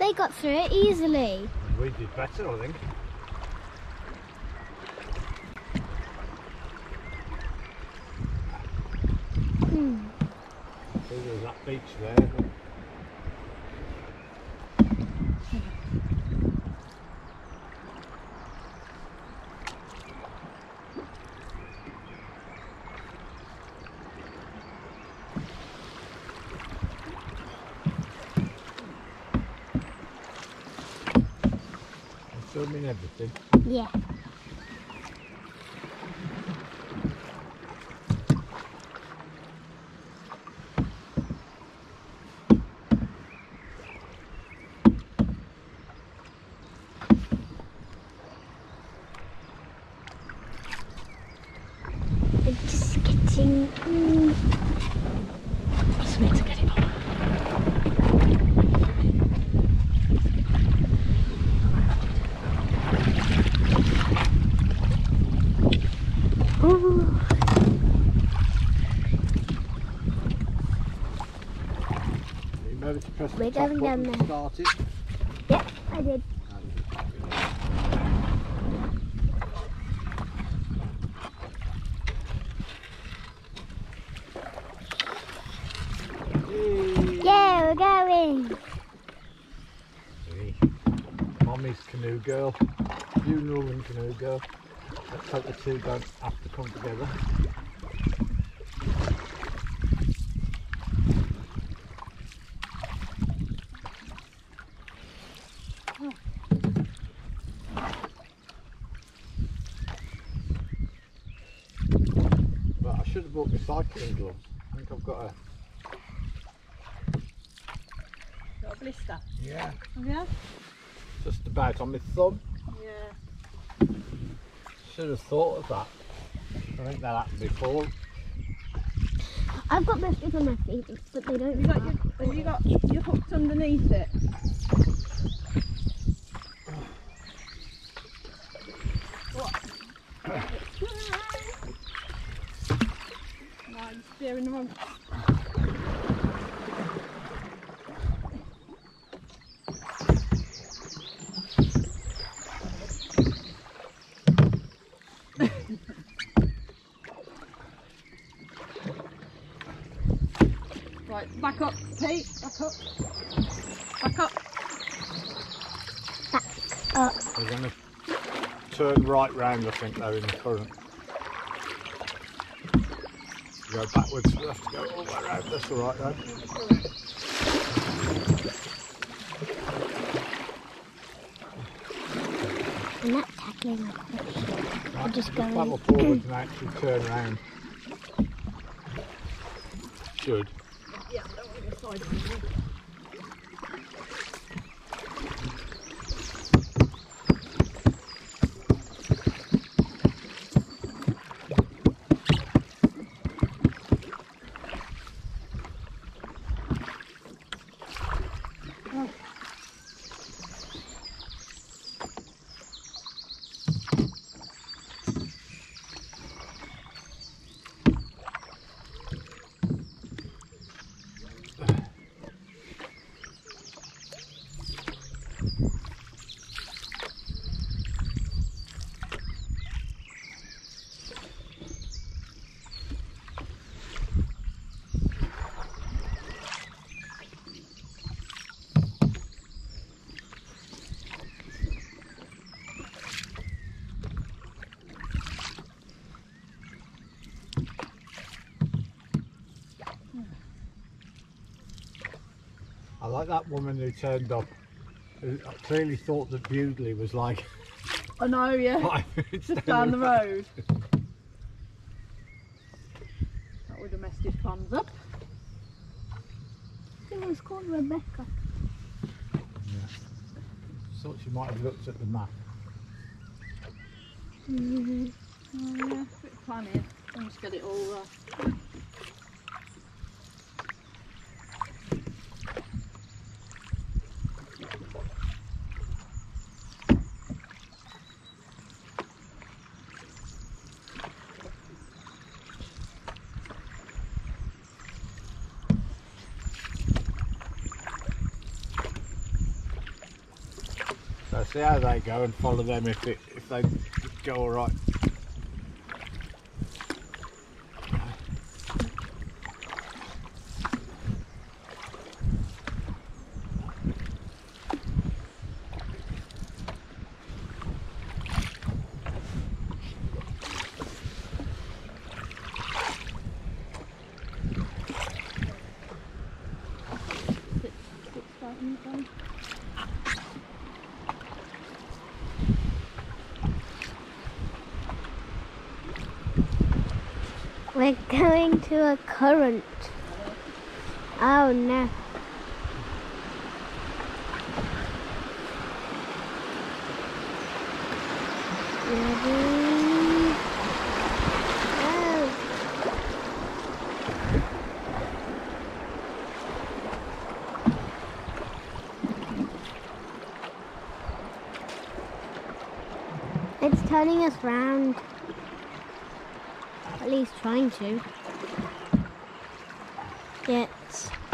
they got through it easily. We did better, I think. So there's that beach there. But... filming everything. Yeah. It's just getting. What's meant to get it on? We're going down there. Start it. Yep, I did. Yeah, we're going. Mommy's canoe girl, funeral and canoe girl. Let's hope the two don't have to come together. But I should have bought my cycling gloves. I think I've got a... Got a blister? Yeah. Oh, yeah? Just about on my thumb. Yeah. Should have thought of that. I think that happened before. I've got blisters on my feet, but they don't. Have you got your hooked underneath it? What? No, I'm steering the wrong. Right, back up, Pete, back up. Back up. We're going to turn right round, I think, though, in the current. Go backwards, we'll have to go all the way around. That's all right, though. I'm not tackling like this. I'm just going. Paddle forwards and actually turn around. Should. Yeah, I don't want to go side. I like that woman who turned up, who clearly thought that Bewdley was like I know, yeah. 5 minutes Just down the road. That would have messed his plans up. I think it was called Rebecca. Yeah. Thought she might have looked at the map. Mm-hmm. Oh yeah, bit of planning. Let's get it all So see how they go and follow them if they go all right. We're going to a current. Oh no. Ready? Go. It's turning us round. At least trying to. Yet